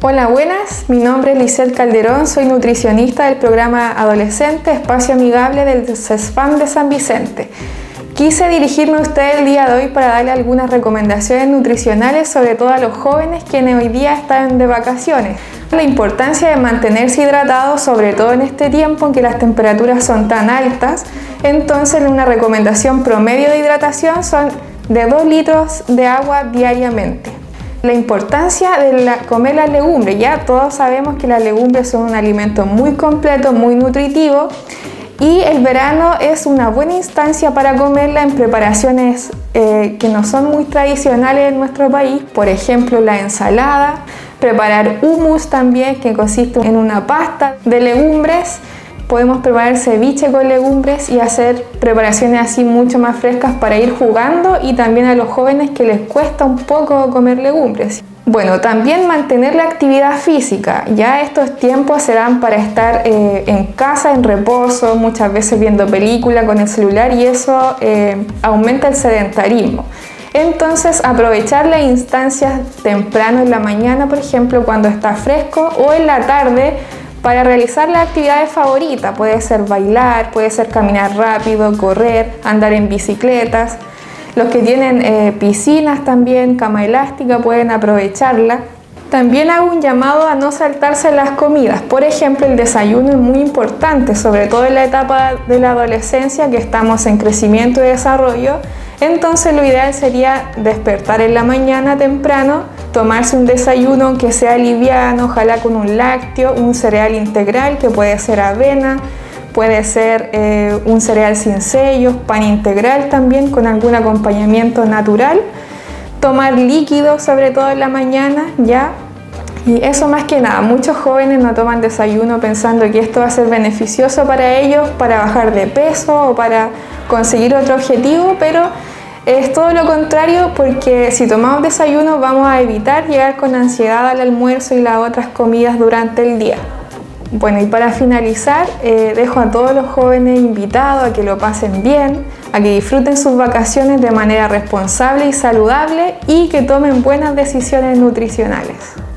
Hola, buenas. Mi nombre es Lisette Calderón, soy nutricionista del programa Adolescente Espacio Amigable del CESFAM de San Vicente. Quise dirigirme a usted el día de hoy para darle algunas recomendaciones nutricionales, sobre todo a los jóvenes quienes hoy día están de vacaciones. La importancia de mantenerse hidratado, sobre todo en este tiempo en que las temperaturas son tan altas. Entonces, una recomendación promedio de hidratación son de 2 litros de agua diariamente. La importancia de comer las legumbres. Ya todos sabemos que las legumbres son un alimento muy completo, muy nutritivo, y el verano es una buena instancia para comerla en preparaciones que no son muy tradicionales en nuestro país. Por ejemplo, la ensalada, preparar hummus también, que consiste en una pasta de legumbres. Podemos preparar ceviche con legumbres y hacer preparaciones así mucho más frescas para ir jugando, y también a los jóvenes que les cuesta un poco comer legumbres. Bueno, también mantener la actividad física. Ya estos tiempos serán para estar en casa, en reposo, muchas veces viendo película con el celular, y eso aumenta el sedentarismo. Entonces, aprovechar las instancias temprano en la mañana, por ejemplo, cuando está fresco, o en la tarde, para realizar las actividades favoritas. Puede ser bailar, puede ser caminar rápido, correr, andar en bicicletas. Los que tienen piscinas también, cama elástica, pueden aprovecharla. También hago un llamado a no saltarse las comidas. Por ejemplo, el desayuno es muy importante, sobre todo en la etapa de la adolescencia, que estamos en crecimiento y desarrollo. Entonces lo ideal sería despertar en la mañana temprano, tomarse un desayuno que sea liviano, ojalá con un lácteo, un cereal integral que puede ser avena, puede ser un cereal sin sellos, pan integral también con algún acompañamiento natural. Tomar líquidos sobre todo en la mañana, ¿ya? Y eso más que nada. Muchos jóvenes no toman desayuno pensando que esto va a ser beneficioso para ellos, para bajar de peso o para conseguir otro objetivo, pero es todo lo contrario, porque si tomamos desayuno vamos a evitar llegar con ansiedad al almuerzo y las otras comidas durante el día. Bueno, y para finalizar, dejo a todos los jóvenes invitados a que lo pasen bien, a que disfruten sus vacaciones de manera responsable y saludable, y que tomen buenas decisiones nutricionales.